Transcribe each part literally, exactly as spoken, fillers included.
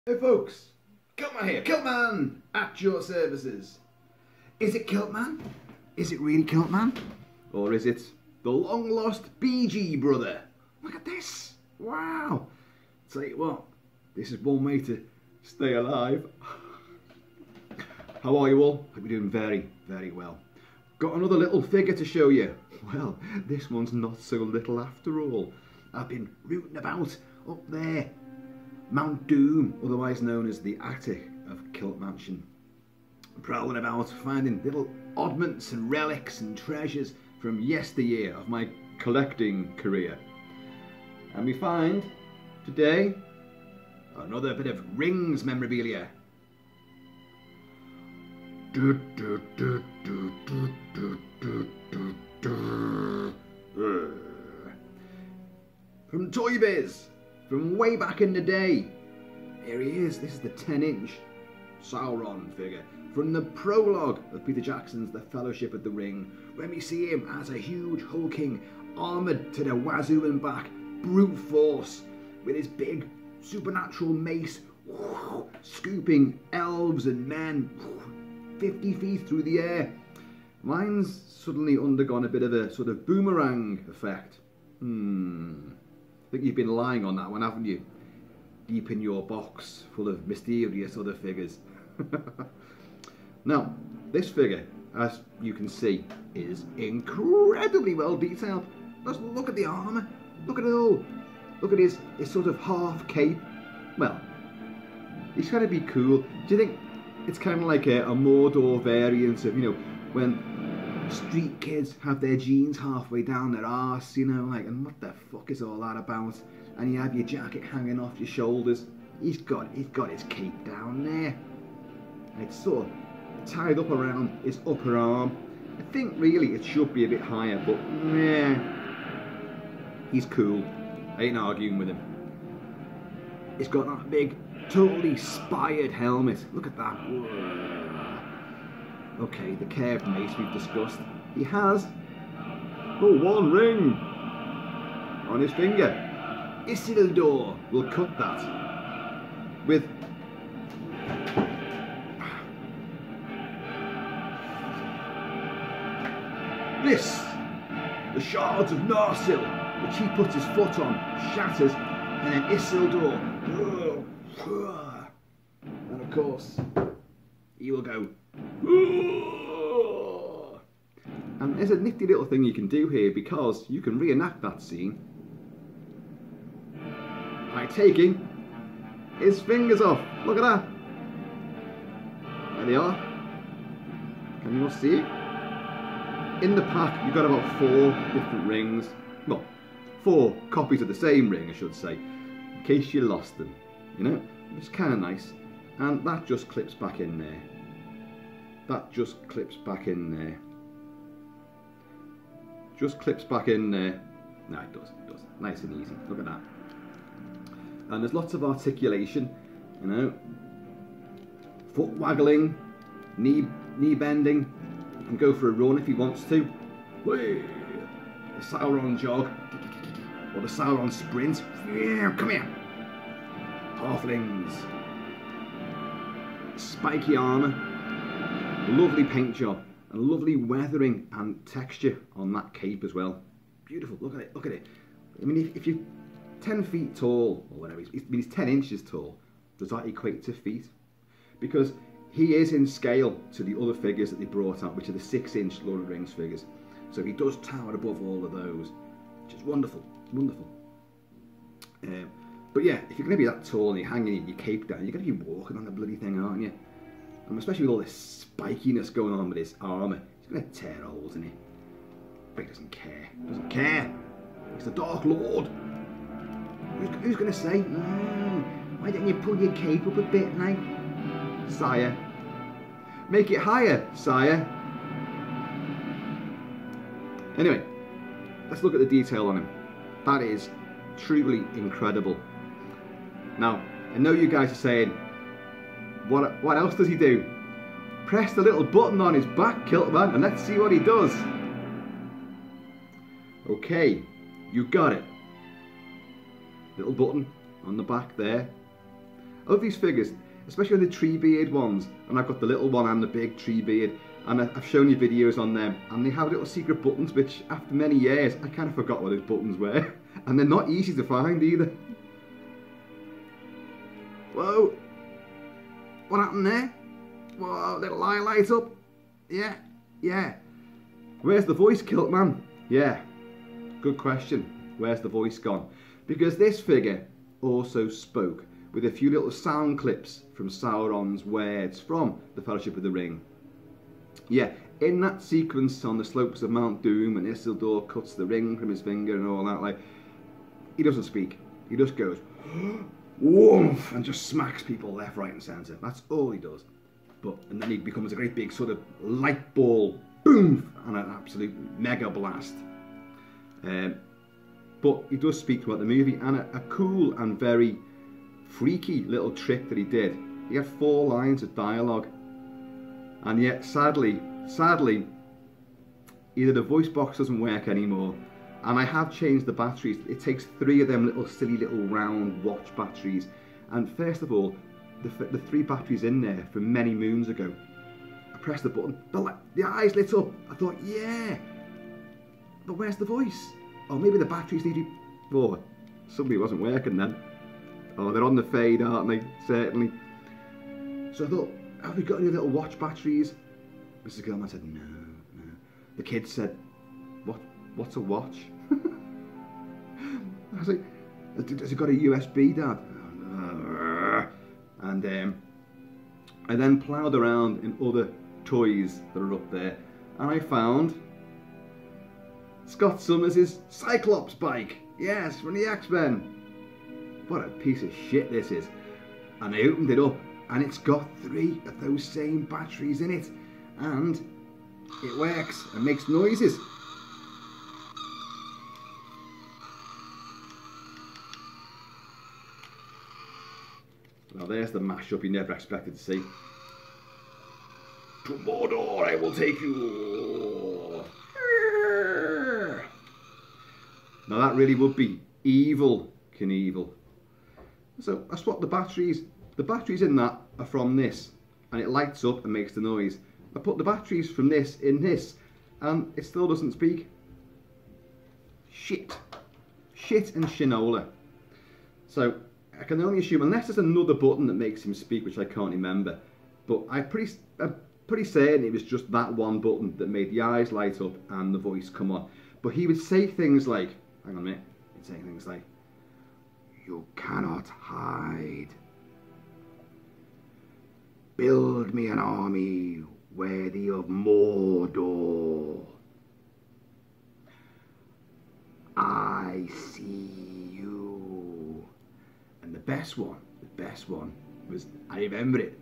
Hey folks, Kilt-Man here, Kilt-Man at your services. Is it Kilt-Man? Is it really Kilt-Man? Or is it the long lost B G brother? Look at this, wow. Tell you what, this is one way to stay alive. How are you all? Hope you're doing very, very well. Got another little figure to show you. Well, this one's not so little after all. I've been rooting about up there. Mount Doom, otherwise known as the attic of Kilt Mansion. Prowling about, finding little oddments and relics and treasures from yesteryear of my collecting career. And we find, today, another bit of Rings memorabilia. Du, du, du, du, du, du, du, du, du. From Toybiz. From way back in the day. Here he is, this is the ten inch Sauron figure. From the prologue of Peter Jackson's The Fellowship of the Ring, when we see him as a huge hulking, armoured to the wazoo and back, brute force, with his big supernatural mace, whoo, scooping elves and men, whoo, fifty feet through the air. Mine's suddenly undergone a bit of a sort of boomerang effect. Hmm. I think you've been lying on that one, haven't you? Deep in your box, full of mysterious other figures. Now, this figure, as you can see, is incredibly well detailed. Just look at the armour. Look at it all. Look at his, his sort of half cape. Well, he's going to be cool. Do you think it's kind of like a, a Mordor variant of, you know, when street kids have their jeans halfway down their arse, you know, like, and what the fuck is all that about? And you have your jacket hanging off your shoulders. He's got, he's got his cape down there, and it's sort of tied up around his upper arm. I think really it should be a bit higher, but yeah, he's cool. I ain't arguing with him. He's got that big, totally spired helmet. Look at that. Whoa. Okay, the curved mace we've discussed. He has oh, one ring on his finger. Isildur will cut that with this, the shards of Narsil, which he puts his foot on, shatters, and then Isildur, and of course, he will go. And there's a nifty little thing you can do here, because you can reenact that scene by taking his fingers off. Look at that. There they are. Can you all see it? In the pack you've got about four different rings. Well, four copies of the same ring, I should say, in case you lost them. You know, it's kind of nice. And that just clips back in there. That just clips back in there. Just clips back in there. No, it does, it does. Nice and easy. Look at that. And there's lots of articulation, you know. Foot waggling, knee knee bending. You can go for a run if he wants to. Whee! The Sauron jog. Or the Sauron sprint. Yeah, come here. Halflings. Spiky armour. Lovely paint job. And lovely weathering and texture on that cape as well. Beautiful. Look at it. Look at it. I mean, if, if you're ten feet tall, or whatever, I mean, he's ten inches tall. Does that equate to feet? Because he is in scale to the other figures that they brought out, which are the six inch Lord of the Rings figures. So he does tower above all of those, which is wonderful. Wonderful. Um, but yeah, if you're going to be that tall and you're hanging your cape down, you're going to be walking on the bloody thing, aren't you? And especially with all this spikiness going on with his armour, he's going to tear holes in it. But he doesn't care. He doesn't care. He's the Dark Lord. Who's, who's going to say, mm, why don't you pull your cape up a bit, like, sire? Make it higher, sire. Anyway, let's look at the detail on him. That is truly incredible. Now, I know you guys are saying, What, what else does he do? Press the little button on his back, Kilt-Man, and let's see what he does. Okay, you got it. Little button on the back there. I love these figures, especially on the tree beard ones. And I've got the little one and the big tree beard. And I've shown you videos on them. And they have little secret buttons, which after many years, I kind of forgot what those buttons were. And they're not easy to find either. Whoa. What happened there? Whoa, little eye light up. Yeah, yeah. Where's the voice, Kilt-Man? Yeah, good question. Where's the voice gone? Because this figure also spoke with a few little sound clips from Sauron's words from the Fellowship of the Ring. Yeah, in that sequence on the slopes of Mount Doom when Isildur cuts the ring from his finger and all that, like, he doesn't speak. He just goes, woof, and just smacks people left, right and centre. That's all he does. But, and then he becomes a great big sort of light ball, boom, and an absolute mega blast. Um, but he does speak throughout the movie, and a, a cool and very freaky little trick that he did. He had four lines of dialogue, and yet sadly, sadly, either the voice box doesn't work anymore, and I have changed the batteries. It takes three of them little silly little round watch batteries, and first of all, the, the three batteries in there from many moons ago. I pressed the button, the, the eyes lit up. I thought, yeah, but where's the voice? Or maybe the batteries need to be... Oh, somebody wasn't working then. Oh, they're on the fade, aren't they? Certainly. So I thought, have we got any little watch batteries? Missus Gilman said, no, no. The kids said, what? What's a watch? I was like, has it got a U S B, Dad? And um, I then ploughed around in other toys that are up there, and I found Scott Summers' Cyclops bike. Yes, from the X-Men. What a piece of shit this is. And I opened it up, and it's got three of those same batteries in it, and it works and makes noises. Now there's the mashup you never expected to see. To Mordor I will take you. Now that really would be evil Knievel. So I swapped the batteries. The batteries in that are from this, and it lights up and makes the noise. I put the batteries from this in this, and it still doesn't speak. Shit. Shit and shinola. So I can only assume, unless there's another button that makes him speak, which I can't remember, but I pretty, I'm pretty certain it was just that one button that made the eyes light up and the voice come on. But he would say things like, hang on a minute, he'd say things like, you cannot hide. Build me an army worthy of Mordor. I see you. And the best one, the best one was, I remember it.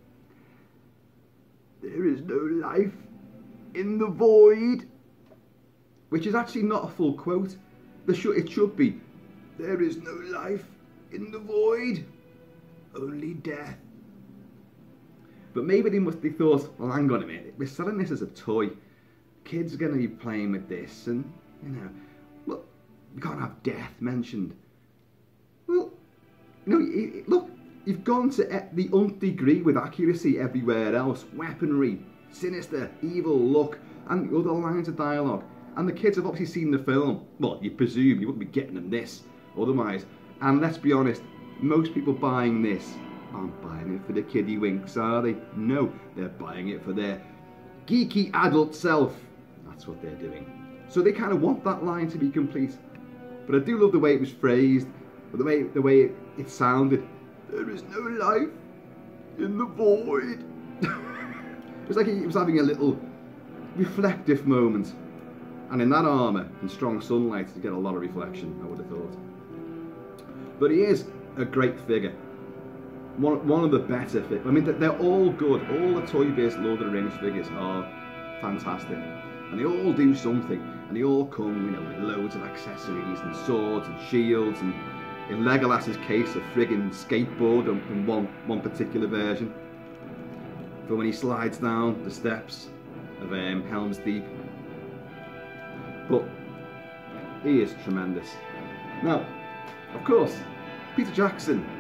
There is no life in the void. Which is actually not a full quote. There should, it should be, there is no life in the void, only death. But maybe they must, they thought, well, hang on a minute, we're selling this as a toy. Kids are going to be playing with this, and, you know, look, we can't have death mentioned. Well, you know, look, you've gone to the nth degree with accuracy everywhere else. Weaponry, sinister, evil look, and other lines of dialogue. And the kids have obviously seen the film. Well, you presume you wouldn't be getting them this otherwise. And let's be honest, most people buying this aren't buying it for the kiddie winks, are they? No, they're buying it for their geeky adult self. That's what they're doing. So they kind of want that line to be complete. But I do love the way it was phrased, the way the way it, it sounded. There is no life in the void. It was like he was having a little reflective moment. And in that armour, in strong sunlight, you get a lot of reflection, I would have thought. But he is a great figure. One, one of the better figures. I mean, they're all good. All the Toybiz Lord of the Rings figures are fantastic. And they all do something. And they all come, you know, with loads of accessories and swords and shields. And in Legolas's case, a friggin' skateboard in one, one particular version. For when he slides down the steps of um, Helm's Deep. But he is tremendous. Now, of course, Peter Jackson,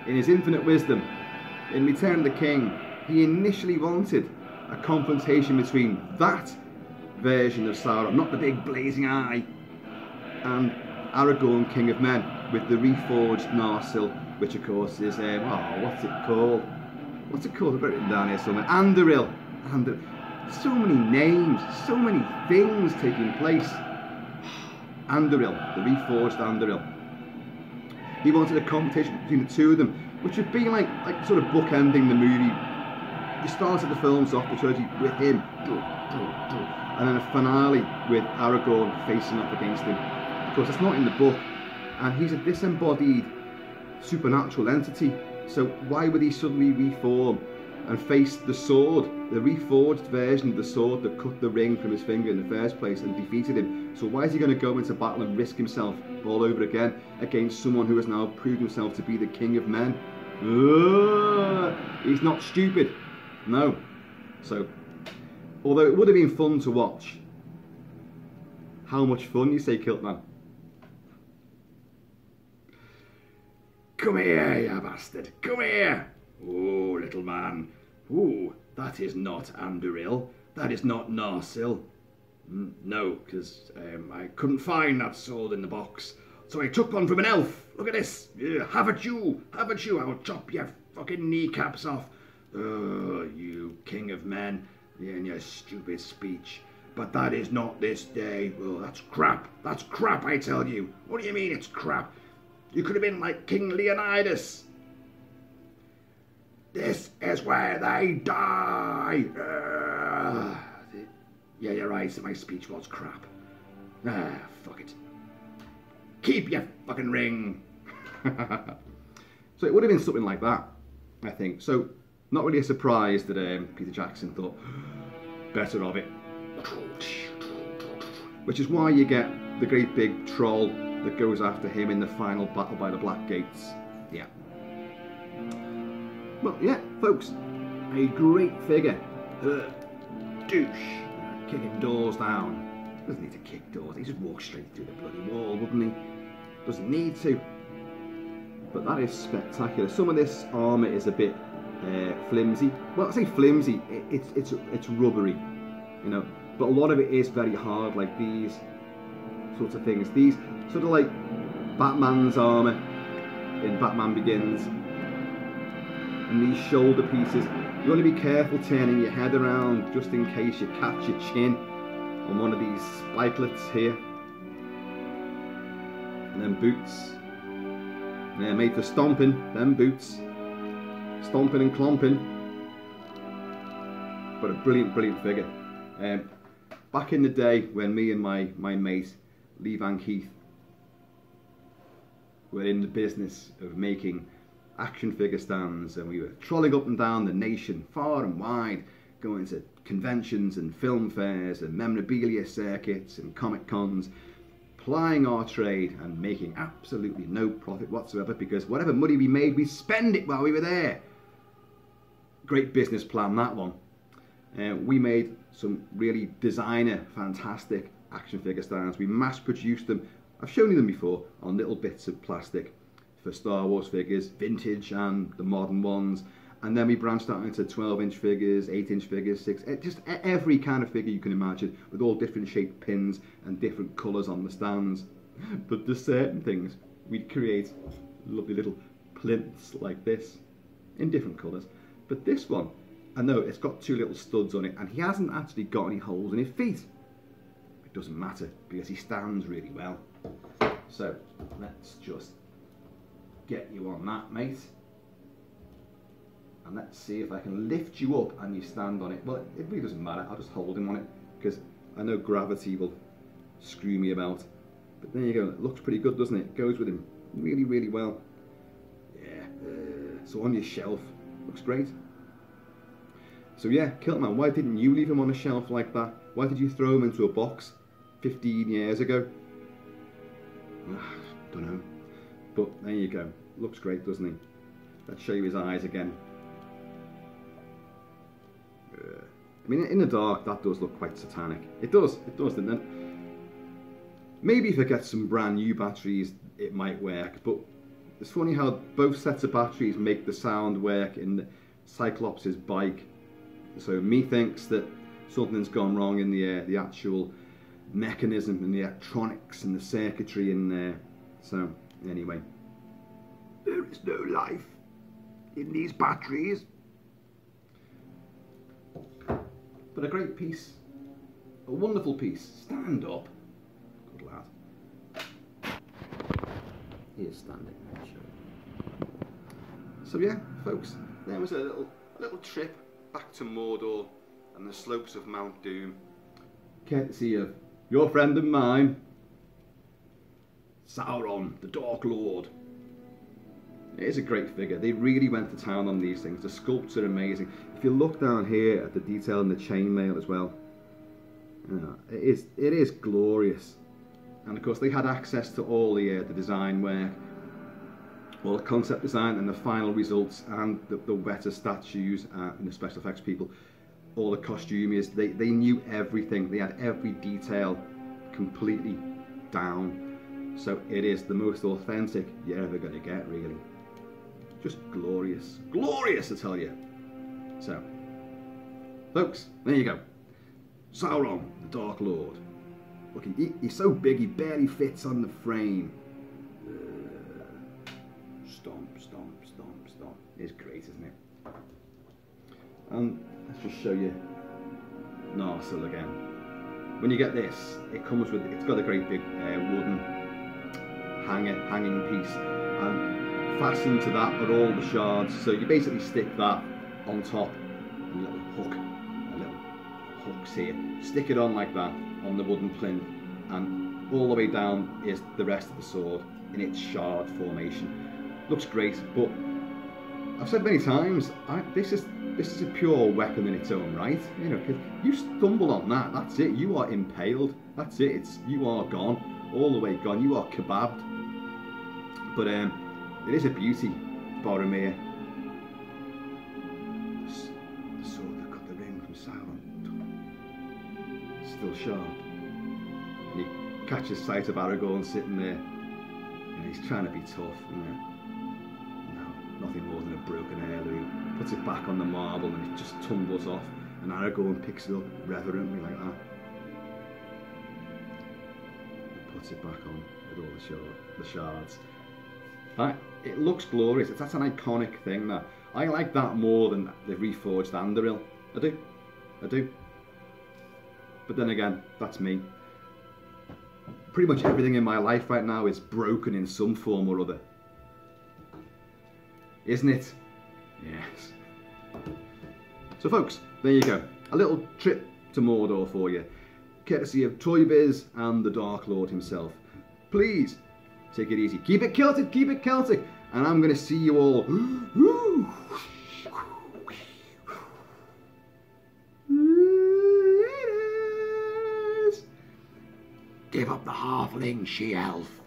in his infinite wisdom, in Return of the King, he initially wanted a confrontation between that version of Sauron, not the big blazing eye, and Aragorn, King of Men, with the reforged Narsil, which of course is, um, oh, what's it called? What's it called? I've got it written down here somewhere. Anduril. Anduril. So many names, so many things taking place. Anduril, the reforged Anduril. He wanted a confrontation between the two of them, which would be like, like sort of bookending the movie. You started the films off, the trilogy, with him, and then a finale with Aragorn facing up against him. Of course, it's not in the book, and he's a disembodied supernatural entity. So why would he suddenly reform and face the sword, the reforged version of the sword that cut the ring from his finger in the first place and defeated him? So why is he going to go into battle and risk himself all over again against someone who has now proved himself to be the King of Men? Uh, he's not stupid. No. So, although it would have been fun to watch, how much fun, you say, Kilt-Man? Come here, you bastard. Come here. Oh, little man. Oh, that is not Anduril. That is not Narsil. Mm, no, because um, I couldn't find that sword in the box. So I took one from an elf. Look at this. Yeah, have at you. Have at you. I will chop your fucking kneecaps off. Oh, you King of Men. Yeah, and your stupid speech. But that is not this day. Oh, that's crap. That's crap, I tell you. What do you mean it's crap? You could have been like King Leonidas. This is where they die. Uh, yeah, you're right. My speech was crap. Ah, fuck it. Keep your fucking ring. So it would have been something like that, I think. So not really a surprise that um, Peter Jackson thought better of it. Which is why you get the great big troll that goes after him in the final battle by the Black Gates. Yeah. Well, yeah, folks, a great figure. Uh, douche. Kicking doors down. Doesn't need to kick doors. He just walks straight through the bloody wall, wouldn't he? Doesn't need to. But that is spectacular. Some of this armour is a bit uh, flimsy. Well, I say flimsy. It, it's it's it's rubbery, you know. But a lot of it is very hard, like these sorts of things. These sort of like Batman's armour in Batman Begins, and these shoulder pieces. You want to be careful turning your head around just in case you catch your chin on one of these spikelets here. And then boots. They're made for stomping, them boots. Stomping and clomping. But a brilliant, brilliant figure. Um, back in the day when me and my, my mate, Lee Van Keith, were in the business of making action figure stands, and we were trolling up and down the nation, far and wide, going to conventions and film fairs and memorabilia circuits and comic cons, plying our trade and making absolutely no profit whatsoever, because whatever money we made, we spend it while we were there. Great business plan, that one. Uh, we made some really designer, fantastic action figure stands. We mass produced them. I've shown you them before on little bits of plastic for Star Wars figures, vintage and the modern ones. And then we branched out into twelve inch figures, eight inch figures, six, just every kind of figure you can imagine, with all different shaped pins and different colours on the stands. But there's certain things we'd create lovely little plinths like this in different colours. But this one, I know it's got two little studs on it, and he hasn't actually got any holes in his feet. It doesn't matter because he stands really well. So let's just get you on that, mate. And let's see if I can lift you up and you stand on it. Well, it really doesn't matter. I'll just hold him on it because I know gravity will screw me about. But there you go. It looks pretty good, doesn't it? It goes with him really, really well. Yeah. Uh, so on your shelf, looks great. So yeah, Kilt-Man, why didn't you leave him on a shelf like that? Why did you throw him into a box fifteen years ago? Don't know. But there you go. Looks great, doesn't he? Let's show you his eyes again. Uh, I mean, in the dark, that does look quite satanic. It does. It does, doesn't it? Maybe if I get some brand new batteries, it might work. But It's funny how both sets of batteries make the sound work in the Cyclops' bike. So methinks that something's gone wrong in the uh, the actual mechanism and the electronics and the circuitry in there. So anyway, there is no life in these batteries. But a great piece, a wonderful piece. Stand up, good lad. He is standing. Sure. So yeah, folks, there was a little, a little trip back to Mordor and the slopes of Mount Doom, courtesy of your friend and mine, Sauron The Dark Lord. It is a great figure. They really went to town on these things. The sculpts are amazing. If you look down here at the detail in the chainmail as well, uh, it is it is glorious. And of course they had access to all the uh, the design work, all the concept design and the final results, and the, the better statues uh, and the special effects people, all the costumiers. They they knew everything. They had every detail completely down. So it is the most authentic you're ever going to get, really. Just glorious. Glorious, I tell you. So, folks, there you go. Sauron, the Dark Lord. Look, he, he's so big he barely fits on the frame. Uh, stomp, stomp, stomp, stomp. It's great, isn't it? And let's just show you Narsil again. When you get this, it comes with, it's got a great big uh, wooden hanger, hanging piece, and fastened to that are all the shards. So you basically stick that on top, a little hook, a little hooks here. Stick it on like that on the wooden plinth, and all the way down is the rest of the sword in its shard formation. Looks great, but I've said many times, I, this is this is a pure weapon in its own right. You know, 'cause you stumble on that, that's it. You are impaled. That's it. It's you are gone, all the way gone. You are kebabbed. But um. It is a beauty, Boromir. The sword that got the ring from Sauron. Still sharp. And he catches sight of Aragorn sitting there. And he's trying to be tough. You know. No, nothing more than a broken heirloom. Puts it back on the marble and it just tumbles off. And Aragorn picks it up reverently like that. And puts it back on with all the, shard, the shards. That, it looks glorious. It's, that's an iconic thing. That I like that more than the reforged Andoril. I do, I do. But then again, that's me. Pretty much everything in my life right now is broken in some form or other, isn't it? Yes. So, folks, there you go. A little trip to Mordor for you, courtesy of Toybiz and the Dark Lord himself. Please. Take it easy. Keep it Celtic, keep it Celtic. And I'm going to see you all. Give up the halfling, she-elf.